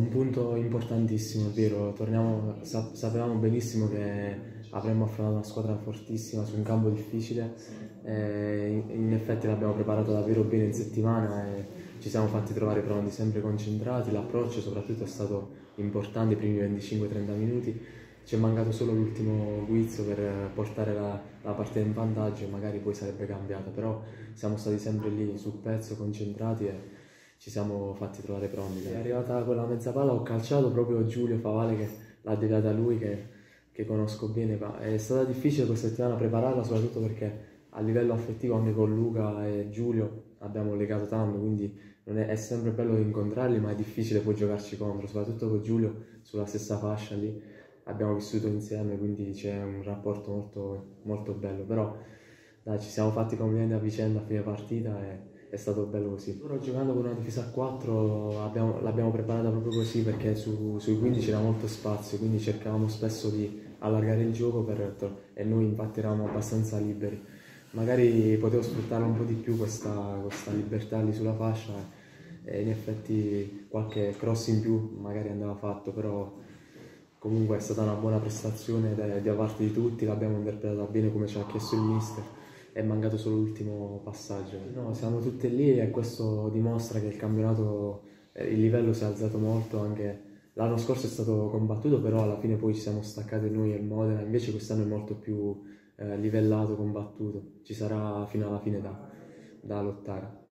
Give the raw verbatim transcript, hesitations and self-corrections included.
un punto importantissimo, è vero, torniamo, sa- sapevamo benissimo che avremmo affrontato una squadra fortissima su un campo difficile, e in, in effetti l'abbiamo preparata davvero bene in settimana e ci siamo fatti trovare pronti, sempre concentrati, l'approccio soprattutto è stato importante i primi venticinque trenta minuti, ci è mancato solo l'ultimo guizzo per portare la, la partita in vantaggio e magari poi sarebbe cambiata, però siamo stati sempre lì sul pezzo, concentrati e ci siamo fatti trovare pronti. È arrivata quella mezza palla, ho calciato proprio Giulio Favale che l'ha deviata lui, che, che conosco bene, ma è stata difficile questa settimana prepararla, soprattutto perché a livello affettivo anche con Luca e Giulio abbiamo legato tanto, quindi non è, è sempre bello incontrarli, ma è difficile poi giocarci contro, soprattutto con Giulio sulla stessa fascia lì abbiamo vissuto insieme, quindi c'è un rapporto molto, molto bello, però dai, ci siamo fatti complimenti a vicenda a fine partita e è stato bello così. Loro giocando con una difesa a quattro abbiamo- l'abbiamo preparata proprio così perché su- sui quindici c'era molto spazio, quindi cercavamo spesso di allargare il gioco per, e noi infatti eravamo abbastanza liberi. Magari potevo sfruttare un po' di più questa, questa libertà lì sulla fascia e in effetti qualche cross in più magari andava fatto, però comunque è stata una buona prestazione da, da parte di tutti, l'abbiamo interpretata bene come ci ha chiesto il mister, è mancato solo l'ultimo passaggio. No, siamo tutti lì e questo dimostra che il campionato, eh, il livello si è alzato molto, anche l'anno scorso è stato combattuto, però alla fine poi ci siamo staccati noi e il Modena, invece quest'anno è molto più eh, livellato, combattuto, ci sarà fino alla fine da, da lottare.